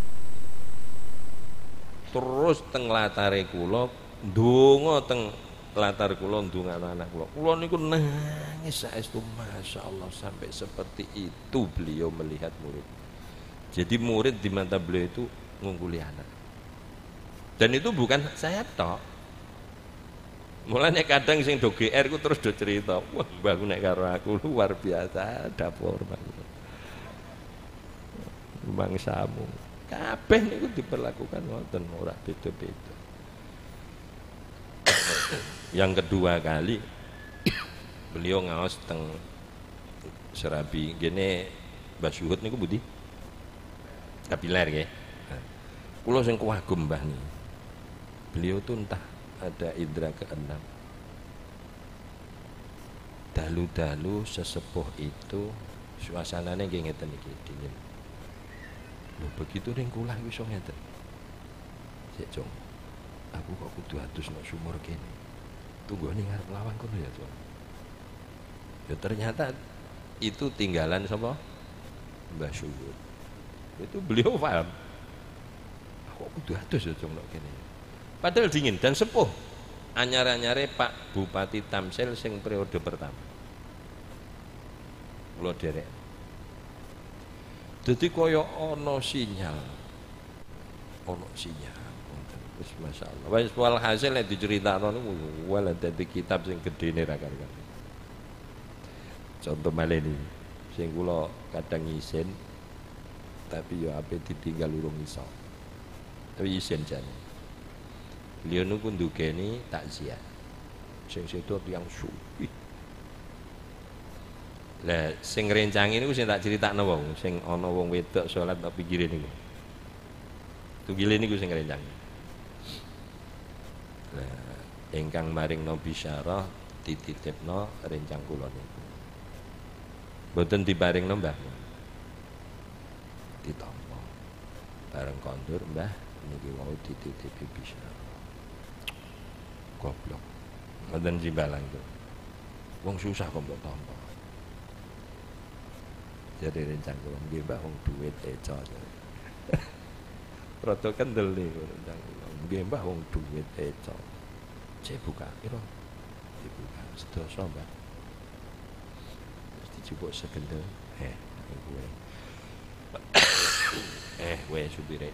Terus teng latare kula ndonga teng latar kula ndongakno anak kula. Kula niku nangis saestu masyaallah sampai seperti itu beliau melihat murid. Jadi murid di mata beliau itu ngungguli anak. Dan itu bukan saya tok. Mulanya kadang sing do G R ku terus do cerita, wah mbah nek karo aku luar biasa dapur bangsamu. Kabeh niku diperlakukan ngoten ora beda-beda. Yang kedua kali beliau ngaos teng Serabi gene Mbah Syuhud niku budi kapiler nggih. Kula sing kagum mbah niki. Beliau tuh entah ada indra keenam. Dalu-dalu sesepuh itu suasananya nggih ngeten iki dingin. Loh begitu ning kula iso ngeten. Sik Jong. Aku kok kudu atus nek sumur kene. Tunggu ning ngarep lawang kono ya, Jong. Ya ternyata itu tinggalan sapa? Mbah Syuhud. Itu beliau paham. Kok kudu atus ya Jong nek kene. Padahal dingin dan sepuh. Anyar-anyare Pak Bupati Tamsil sing periode pertama. Kula derek. Dadi kaya ana sinyal. Ana sinyal. Wis masyaallah. Wis walhasil nek diceritakno niku wala dadi kitab sing gedene ra karuan. Contoh malih niki. Sing kula kadang isin tapi yo ape ditinggal urung iso. Tapi isin jane. Beliau niku ndugeni takziah. Sing sedo tiyang suwi. Lah sing rencangi niku sing tak critakno wong, sing ana wong wedok salat tak pinggire niku. Tunggile niku sing rencangi. Lah ingkang maringno bisyarah dititipno rencang kula niku. Mboten diparingno Mbah. Ditampa. Bareng kondur Mbah niki wau dititipi bisyarah. Goblok. Mboten jimbalan itu. Wong susah kok mbok tampa. Jadi rencang kula nggih Mbah wong duwit eco. Rada kendel niku rencang kula. Nggih Mbah wong duwit eco. Cek buka piro? Dibuka sedasa Mbah. Terus dijupuk segendel. Eh, kowe. Eh, kowe supire.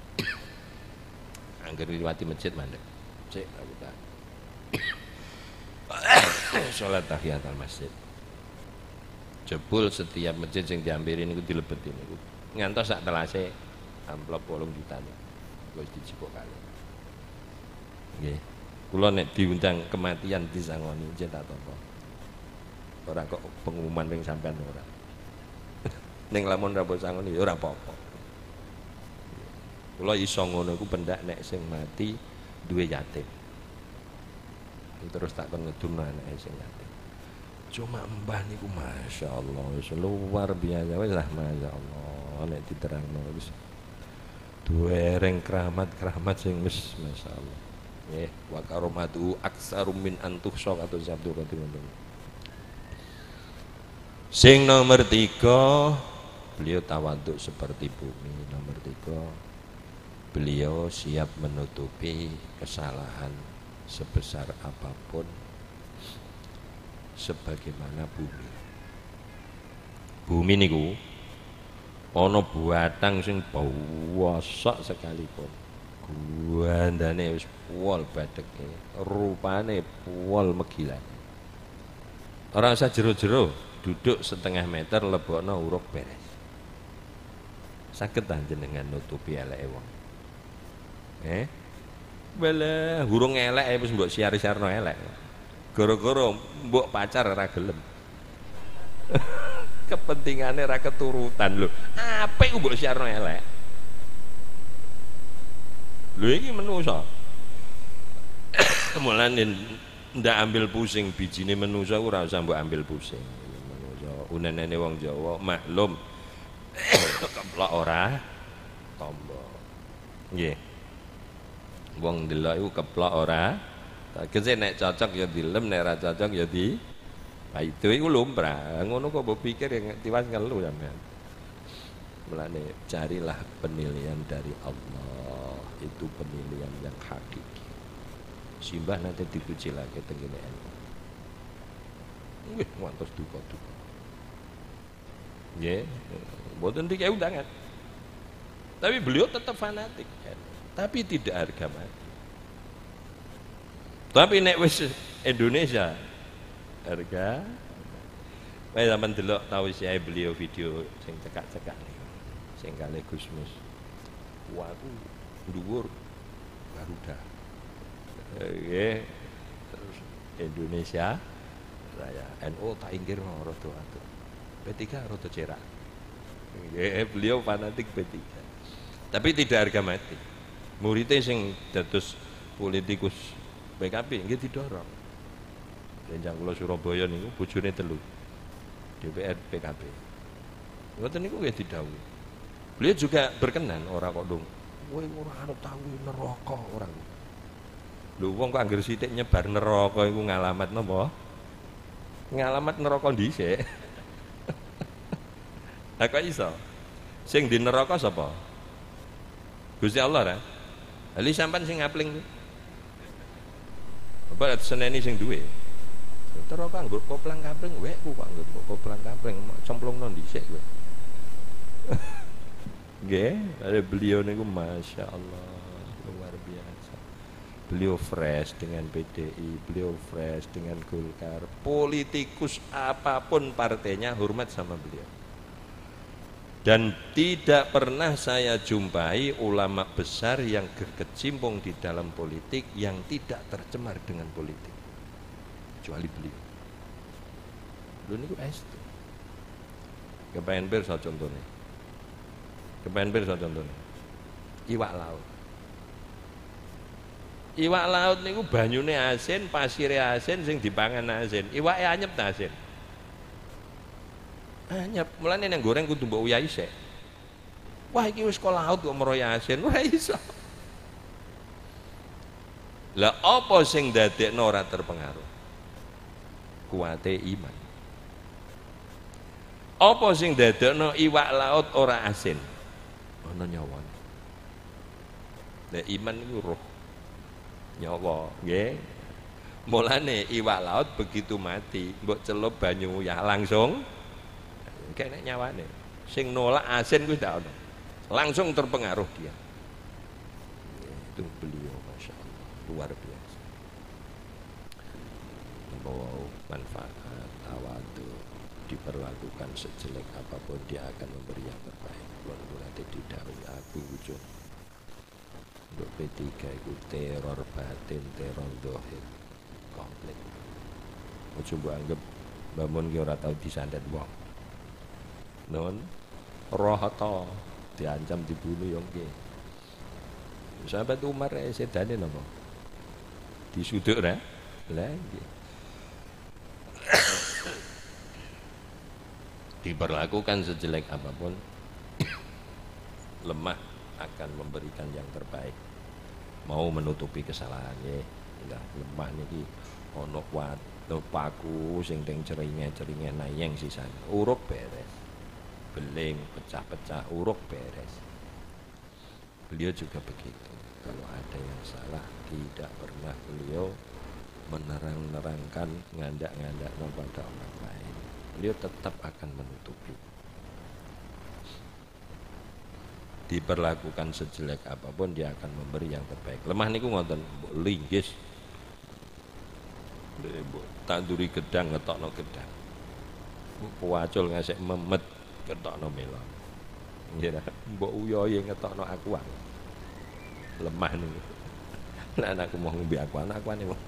Angger liwati masjid mandek. Cek aku tak. Salat tahiyatul masjid. Jebul setiap masjid sing diampirin niku dilebeti niku. Ngantos sak telase amplop wolung juta niku. Wis dicipok kali. Nggih. Kula nek diundang kematian disangoni njen tak tampa. Ora kok pengumuman ning sampean ora. Ning lamun ra sangoni ya ora apa-apa. Kula iso ngono iku pendak nek sing mati duwe yatim. Terus tak kon ngedumno anake sing yatim. Cuma mbah niku masyaallah wis luar biasa wis lah masyaallah nek diterangno wis duwereng keramat-keramat sing wis masyaallah. Nggih, wa karomatu aksarum min antuhsa atau sabdu qadir ngoten. Sing nomor tiga, beliau tawaduk seperti bumi. Nomor tiga, beliau siap menutupi kesalahan sebesar apapun sebagaimana bumi. Bumi niku ana buatang sing bosok sekalipun. Guandane wis pol badheke, rupane pol megilane. Ora usah jero-jero, duduk setengah meter lebokno uruk beres. Saged ta jenengan nutupi eleke wong? Eh? Bala hurung elek wis mbok siar-siarno elek. Gara-gara mbok pacar ora gelem. Kepentingane ra keturutan lho. Apik mbok siarno elek. Lho iki menungso. Mulane ndak ambil pusing bijine menungso ora usah mbok ambil pusing. Menungso unenene wong Jawa maklum. Keplok ora tombo. Nggih. Wong ndelok iku keplok ora. Tegese nek cocok ya dilem, nek ora cocok ya di nah itu iku lumrah. Ngono kok mbok pikir yang tiwas ngelu sampean. Mulane carilah penilaian dari Allah. Itu penilaian yang hakiki. Simbah nanti dipuji lagi tengene enu. Nggih, ngantos duka-duka. Nggih, mboten dikei undangan. Tapi beliau tetap fanatik kan. Tapi tidak harga mati. Tapi nek wis Indonesia harga wae sampean delok tausiah beliau video sing cekak-cekak niku. Sing kali Gusmus. Waku dhuwur Garuda. Nggih. Terus Indonesia Raya N U tak inggir rada atur. P tiga rada cerak. Nggih, beliau fanatik P tiga. Tapi tidak harga mati. Muridnya sing dados politikus P K B nggih didorong. Renjang kula Surabaya niku bojone telu. D P R P K B. Ngoten niku nggih didhawuhi. Beliau juga berkenan ora kok dong. Kowe ora arep tahu neraka ora. Lho wong kok anggere sithik nyebar neraka iku ngalamat napa? Ngalamat neraka dhisik. Lah kok iso? Sing di neraka sapa? Gusti Allah ra? Ali sampean sing ngapling kuwi. Apa seneni sing duwe? Neraka nggo koplang kapling wekku kok nggo koplang kapling cemplungno dhisik kowe. Nggih, ada beliau niku Masya Allah luar biasa. Beliau fresh dengan P D I, beliau fresh dengan Golkar. Politikus apapun partainya hormat sama beliau. Dan tidak pernah saya jumpai ulama besar yang berkecimpung di dalam politik yang tidak tercemar dengan politik. Kecuali beliau. Beliau niku estu. Kepengen pirsa contohnya. Kepengen pirsa contohnya. Iwak laut. Iwak laut niku banyune asin, pasire asin sing dipangan asin. Iwake anyep ta asin. Anyep, mulane nang goreng kudu mbok uyahi sik. Wah iki wis kok laut kok meroyo asin, ora iso. Lah apa sing dadekno ora terpengaruh? Kuwate iman. Apa sing dadekno iwak laut ora asin? Ana nyawane. Lah iman iku roh. Nyawa, nggih. Mulane iwak laut begitu mati, mbok celup banyu ya langsung kene nyawane. Sing nolak asin kuwi ndak ono. Langsung terpengaruh dia. Itu beliau Masya Allah luar biasa. Membawa manfaat tawadu, diperlakukan sejelek apapun dia akan memberi yang terbaik. Lalu nanti didhawuhi aku wujud. Untuk P tiga itu teror batin, teror dohir komplit. Ojo mbok anggap bangun ki ora tau disandet wong. Non roh to diancam dibunuh yo nggih. Sahabat Umar eh sedane napa? Disuduk ra? Lah nggih. Diperlakukan sejelek apapun lemah akan memberikan yang terbaik. Mau menutupi kesalahannya, ya lemah niki ono kuat paku sing teng ceringe-ceringe nayeng sisan. Uruk beres. Beling pecah-pecah uruk beres. Beliau juga begitu. Kalau ada yang salah tidak pernah beliau menerang-nerangkan ngandak-ngandak kepada orang lain. Beliau tetap akan menutupi. diperlakukan sejelek apapun dia akan memberi yang terbaik. Lemah niku ngoten, linggis. Tanduri gedang ngetokno gedang. Puacul ngasih memet ketokno melon. Nggih, mbok uyoye ngetokno akuan. Lemah niku. Lah anakku mau ngombe akuan, akuane mau.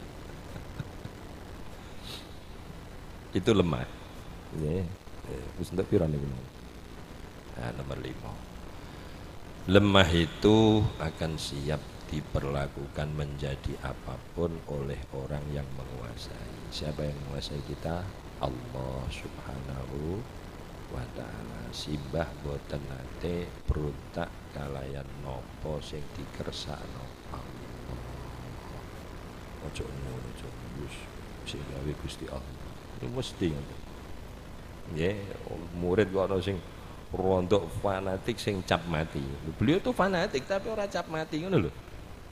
Itu lemah. Nggih. Wis entuk pira niku? Nah, nomor lima. Lemah itu akan siap diperlakukan menjadi apapun oleh orang yang menguasai. Siapa yang menguasai kita? Allah Subhanahu wa ta'ala. Simbah boten nate berontak kalayan nopo sing dikersakno Allah. Ojo ngono, ojo wis sing gawe Gusti Allah. Ini mesti ngoten. Nggih, murid kok ana sing rontok fanatik sing cap mati. Beliau tuh fanatik tapi ora cap mati ngono lho.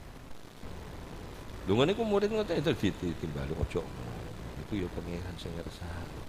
Lho ngene ku murid ngoten itu ditimbali ojo. Itu ya pengiran sing ngersakno.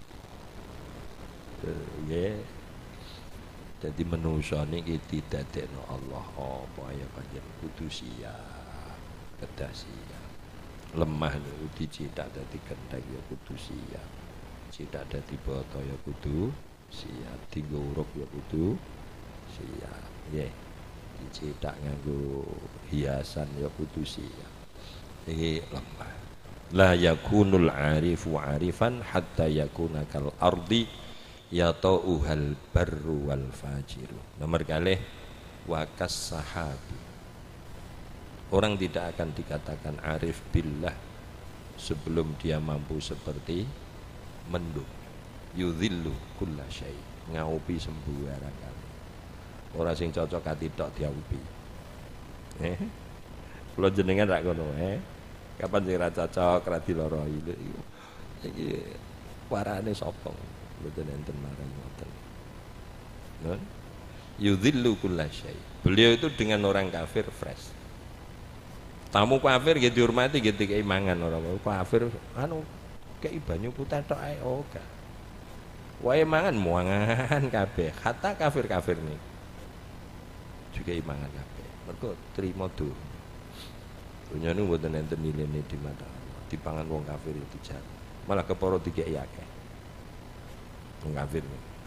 Nggih. Dadi manusa niki didadekno Allah apa ya panjen kudu siap. Kedah siap. Lemah niku dicithak dadi genteng ya kudu siap. Cithak dadi bata ya kudu siap, tinggo urip ya kudu siap. Nggih. Dicithak nganggo hiasan ya kudu siap. Iki lemah. La yakunul arifu arifan hatta yakuna kal ardi yata'uhal barru wal fajiru. Nomor kalih wakas sahabi. Orang tidak akan dikatakan arif billah sebelum dia mampu seperti mendung. Yudhillu kulla syai, ngaupi sembarang kali. Ora sing cocok ati tok diaupi. Eh. Kula jenengan rak ngono eh. Kapan sing ra cocok ra diloroi lho iku. Iki warane sapa? Mboten enten marang ngoten. Nun. Yudhillu kulla syai. Beliau itu dengan orang kafir fresh. Tamu kafir gitu dihormati gitu kayak mangan orang kafir anu kayak banyu putih tok ae oga. Wae mangan muangan kabeh. Kata kafir-kafir nih. Juga imangan kabeh. Mergo trimo tuh. Dunya nu mboten enten nilene di mata Allah. Dipangan wong kafir itu jan. Malah keporo dikeki akeh. Wong kafir.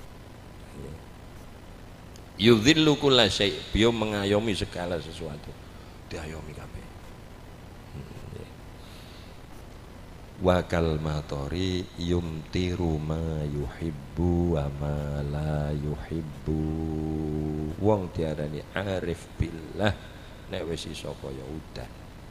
Yudhillu kulla syai. Beliau mengayomi segala sesuatu. Diayomi kabeh. Wakal matori yumtiru ma yuhibbu wa ma la yuhibbu. Wong diarani arif billah nek wis iso kaya udan.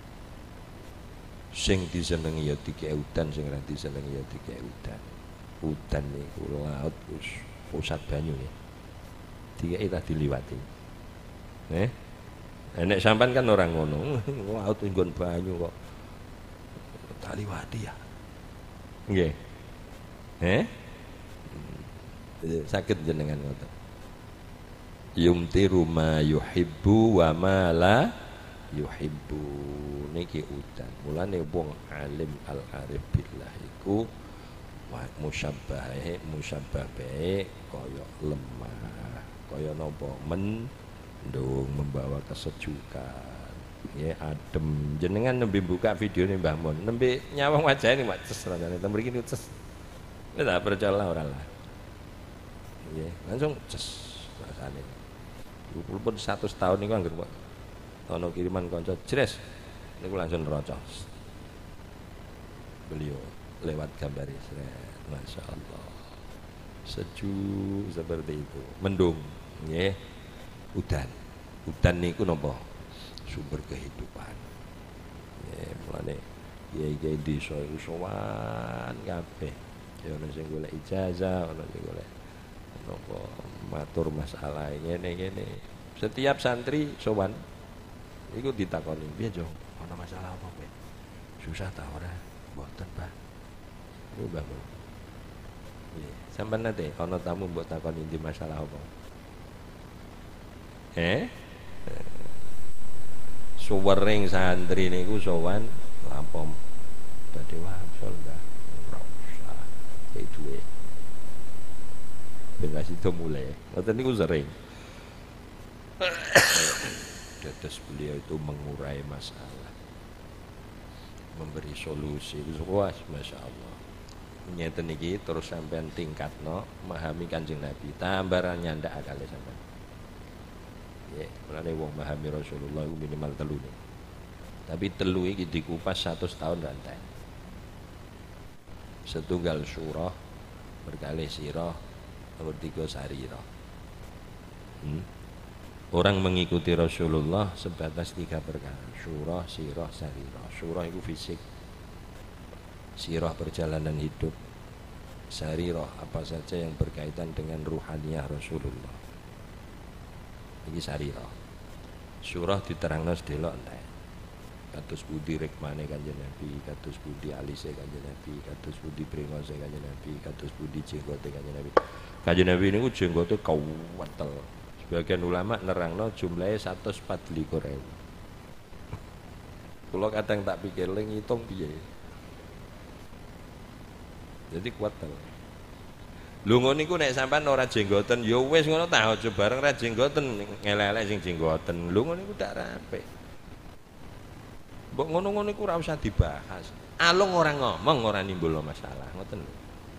Sing disenengi ya dikek udan, sing ora disenengi ya dikek udan. Udan niku laut wis pusat banyu ya. Dikeki ta diliwati. Eh? Nek sampean kan orang ngono, laut nggon banyu kok tak liwati ya. Nggih. Eh? Sakit jenengan ngoten. Yumtiru ma yuhibbu wa ma la yuhibbu. Niki udan. Mulane wong alim al arif billah iku musyabbahe musyabbahe kaya lemah, kaya napa mendung membawa kesejukan. Ya adem. Jenengan nembe buka video nih Mbah Mun, nembe nyawang wajah ini Mbak ces rasane tembe iki ces. Wis tak percaya ora lah. Nggih, langsung ces rasane. Walaupun satu tahun niku anggere kok ana kiriman kanca jres niku langsung neraka. Beliau lewat gambar Israel. Masya Allah. Sejuk seperti itu. Mendung, nggih. Udan. Udan niku napa? Sumber kehidupan. Ya, mulane kiai-kiai desa iku sowan kabeh. Ya ana sing golek ijazah, ana sing golek napa matur masalah ngene-ngene. Setiap santri sowan iku ditakoni, "Piye, Jong? Ana masalah apa, Pak? Susah ta ora?" "Mboten, Pak." Iku Mbah. Nggih, sampean nate ana tamu mbok takoni di masalah apa? Eh? Suwering santri niku sowan lampom badhe wangsul Mbah. Ora usah. Kayak duwe. Ben wis itu mulai. Ngoten niku sering. kados beliau itu mengurai masalah, memberi solusi. Wah, masya Allah. Nyeten iki terus sampean tingkatno memahami Kanjeng Nabi. Tambaran nyandak akale sampean. Ya, mulane wong memahami Rasulullah itu minimal telu nih. Tapi telu iki dikupas satu tahun rantai. Setunggal surah berkali sirah, nomor tiga sarirah. Hmm? Orang mengikuti Rasulullah sebatas tiga perkara: surah, sirah, sarirah. Surah itu fisik, sirah perjalanan hidup, sarirah apa saja yang berkaitan dengan ruhaniyah Rasulullah. Ini sarirah. Surah diterangno sedelok entek. Kados budi rikmane Kanjeng Nabi, kados budi alise Kanjeng Nabi, kados budi brengose Kanjeng Nabi, kados budi jenggote Kanjeng Nabi. Kanjeng Nabi niku jenggote kawetel. Sebagian ulama nerangno jumlahnya seratus empat puluh lima ribu. Kula kadang tak pikir le ngitung piye. Jadi kuat to. Lho ngono niku nek sampean ora jenggoten ya wis ngono ta aja bareng ra jenggoten ngelelek sing jenggoten. Lho ngono niku tak apik. Mbok ngono-ngono iku ora usah dibahas. Alung ora ngomong ora nimbulno masalah, ngoten lho.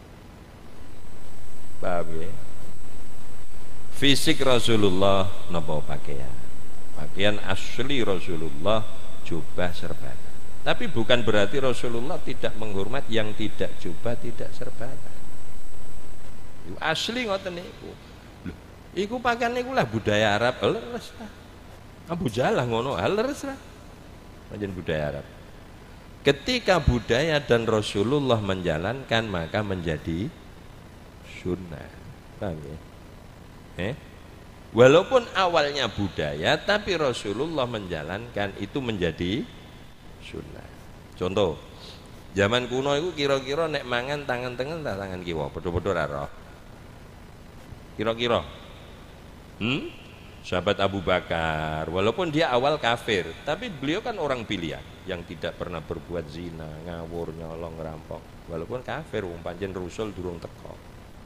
Paham ya? Fisik Rasulullah napa pakaian? Pakaian asli Rasulullah jubah serbana. Tapi bukan berarti Rasulullah tidak menghormat yang tidak jubah, tidak serbana. Iku asli ngoten niku. Lho, iku pakaian niku lah budaya Arab, leres lah. Abu Jahal ngono, leres lah. Panjen budaya Arab. Ketika budaya dan Rasulullah menjalankan maka menjadi sunnah. Paham ya? Eh? Walaupun awalnya budaya tapi Rasulullah menjalankan itu menjadi sunnah. Contoh, zaman kuno itu kira-kira nek mangan tangan tengen tak tangan kiwa, padha-padha ra roh. Kira-kira. Hmm? Sahabat Abu Bakar, walaupun dia awal kafir, tapi beliau kan orang pilihan yang tidak pernah berbuat zina, ngawur, nyolong, ngerampok. Walaupun kafir, wong pancen Rasul durung teko.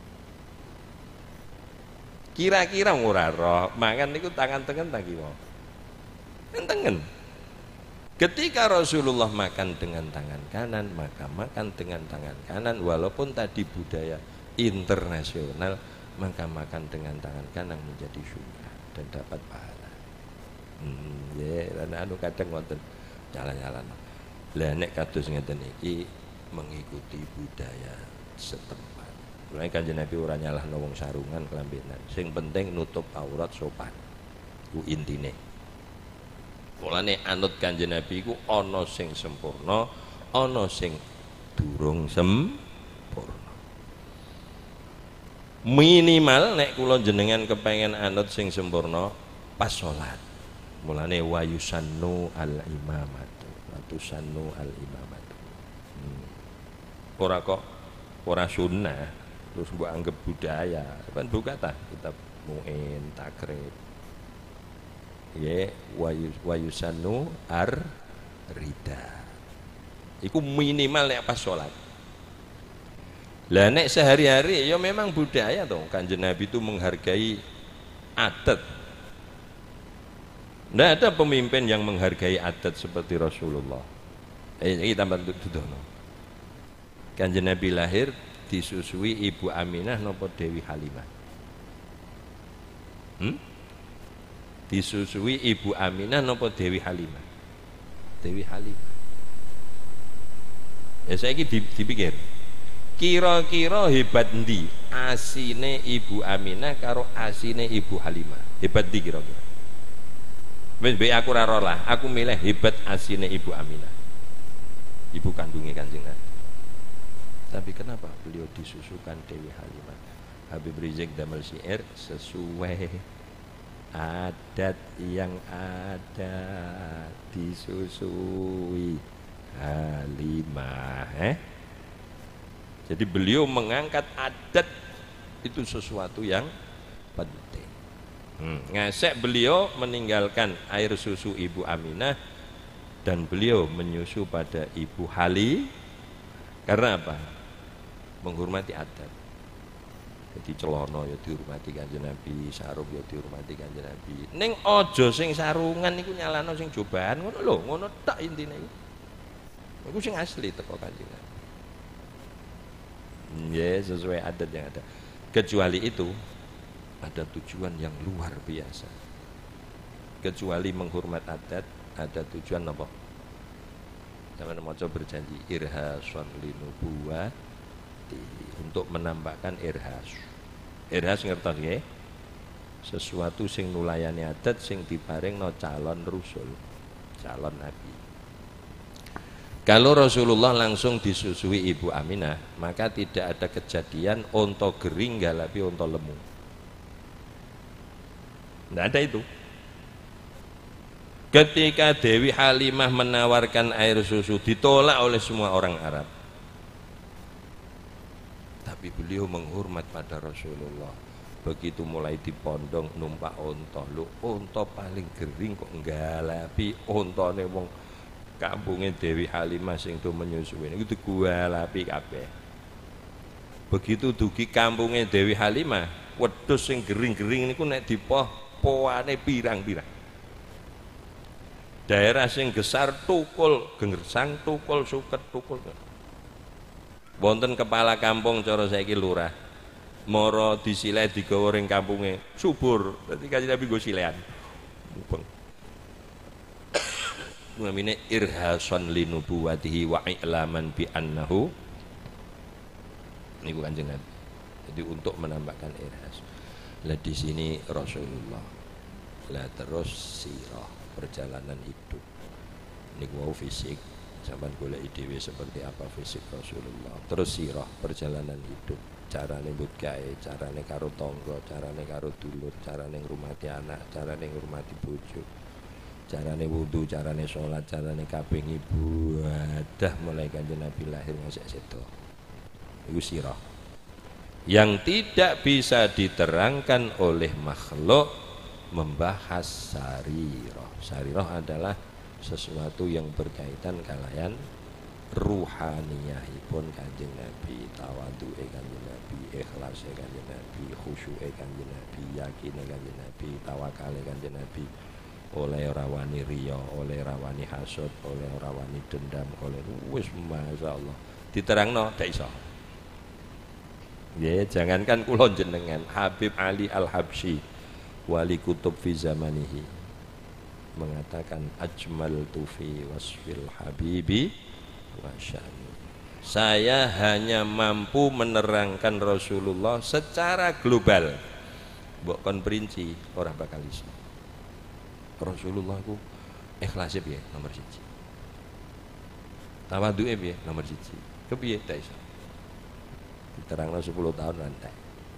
Kira-kira ora roh, mangan niku tangan tengen ta kiwa. Tengen. Ketika Rasulullah makan dengan tangan kanan, maka makan dengan tangan kanan walaupun tadi budaya internasional, maka makan dengan tangan kanan menjadi sunnah dan dapat pahala. Hmm, ya, yeah, anu kadang ngoten jalan-jalan. Lah nek kados ngeten iki mengikuti budaya setempat. Mulai Kanjeng Nabi ora nyalahno wong sarungan kelambenan. Sing penting nutup aurat sopan. Ku intine. Mulane anut Kanjeng Nabi iku ana sing sempurna, ana sing durung sempurna. Minimal nek kula jenengan kepengen anut sing sempurna pas salat. Mulane wa yusannu al imamatu, wa tusannu al imamatu. Hmm. Ora kok ora sunnah terus mbok anggap budaya. Kan buka ta kitab Muin Takrib. Ya wa yusannu ar rida. Iku minimal nek pas salat. Lah nek sehari-hari ya memang budaya toh Kanjeng Nabi itu menghargai adat. Tidak ada pemimpin yang menghargai adat seperti Rasulullah. Eh ini tambah dudono. Kanjeng Nabi lahir disusui Ibu Aminah nopo Dewi Halimah. Hmm? Disusui Ibu Aminah nopo Dewi Halimah. Dewi Halimah. Ya saya ini dipikir. Kira-kira hebat ndi asine Ibu Aminah karo asine Ibu Halimah? Hebat ndi kira-kira? Wis mbek aku ora roh lah, aku milih hebat asine Ibu Aminah. Ibu kandungnya Kanjeng Nabi. Tapi kenapa beliau disusukan Dewi Halimah? Habib Rizik damel syair sesuai adat yang ada disusui Halimah, eh? Jadi beliau mengangkat adat itu sesuatu yang penting. Hmm. Ngesek beliau meninggalkan air susu Ibu Aminah dan beliau menyusu pada Ibu Hali. Karena apa? Menghormati adat. Jadi celana ya dihormati Kanjeng Nabi, sarung ya dihormati Kanjeng Nabi. Ning aja sing sarungan niku nyalano sing jobaan ngono lho, ngono tok intine iku. Iku sing asli teko Kanjeng Nabi. Ya, sesuai adat yang ada. Kecuali itu ada tujuan yang luar biasa. Kecuali menghormat adat, ada tujuan apa? Sama maca berjanji irhason linubuwati, untuk menampakkan irhas. Irhas ngertos nggih? Sesuatu sing nulayani adat sing diparingno calon rasul, calon nabi. Kalau Rasulullah langsung disusui Ibu Aminah, maka tidak ada kejadian onto gering galapi onto lemu. Tidak ada itu. Ketika Dewi Halimah menawarkan air susu, ditolak oleh semua orang Arab. Tapi beliau menghormat pada Rasulullah. Begitu mulai dipondong numpak onto, lu onto paling gering kok nggalapi ontone wong kampungnya Dewi Halimah sing do menyusui niku digalapi kabeh. Begitu dugi kampungnya Dewi Halimah, wedhus sing gering-gering niku nek dipoh poane pirang-pirang. Daerah sing gesar tukul gersang, tukul suket, tukul. Wonten kepala kampung cara saiki lurah. Moro disileh digawa ring kampunge subur. Dadi Kanjeng Nabi nggo silehan. Mubeng. Namine irhason linubuwatihi wa i'laman bi annahu niku Kanjeng Nabi. Jadi untuk menambahkan irhas. Lah di sini Rasulullah. Lah terus sirah perjalanan hidup. Niku wau fisik, sampean golek dhewe seperti apa fisik Rasulullah. Terus sirah perjalanan hidup, carane mbut gawe, carane karo tangga, carane karo dulur, carane ngurmati anak, carane ngurmati bojo, carane wudu, carane salat, carane kaping ibadah mulai Kanjeng Nabi lahir ngasih sedo. Iku sirah. Yang tidak bisa diterangkan oleh makhluk membahas sarirah. Sarirah adalah sesuatu yang berkaitan kalian ruhaniyahipun Kanjeng Nabi, tawadhu'e Kanjeng Nabi, ikhlase Kanjeng Nabi, khusyu'e Kanjeng Nabi, yakine Kanjeng Nabi, tawakale Kanjeng Nabi, oleh rawani riya, oleh rawani hasud, oleh rawani dendam, oleh wis masyaallah diterangno ndak iso. Ya, jangankan kula jenengan, Habib Ali Al-Habsyi wali kutub fi zamanihi mengatakan ajmaltu fi wasfil habibi wa sya'ni. Saya hanya mampu menerangkan Rasulullah secara global. Mbok kon perinci ora bakal iso. Rasulullah ku ikhlase piye nomor siji. Tawadhuke piye nomor siji. Kepiye ta iso. Diterangno sepuluh tahun rantai.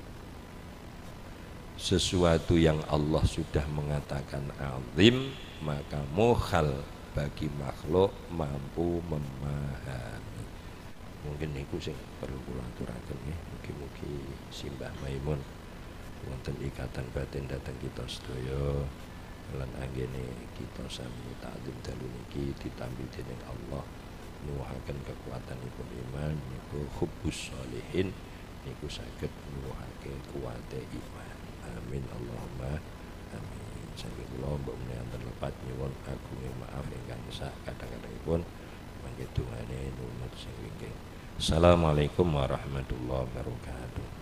Sesuatu yang Allah sudah mengatakan azim, maka mukhal bagi makhluk mampu memahami. Mungkin niku sing perlu kula aturaken nggih. Mugi-mugi Simbah Maimun wonten ikatan batin dhateng kita sedaya lan anggene kita sami ta'zim dalu niki ditampi dening Allah nuwuhaken kekuatanipun iman niku hubbus sholihin niku saged nuwuhake kuwate iman. Amin Allahumma amin. Saking kula mbok menawi terlepat nyuwun agunge maaf ingkang sak kadang-kadangipun mangke dongane nunut sing wingking. Assalamualaikum warahmatullahi wabarakatuh.